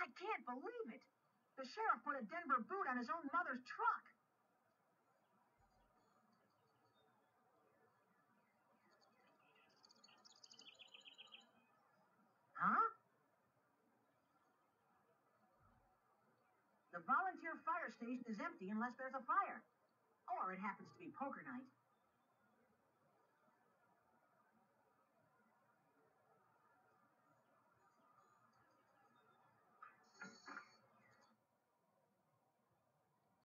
I can't believe it. The sheriff put a Denver boot on his own mother's truck. Huh? The volunteer fire station is empty unless there's a fire. Or it happens to be poker night.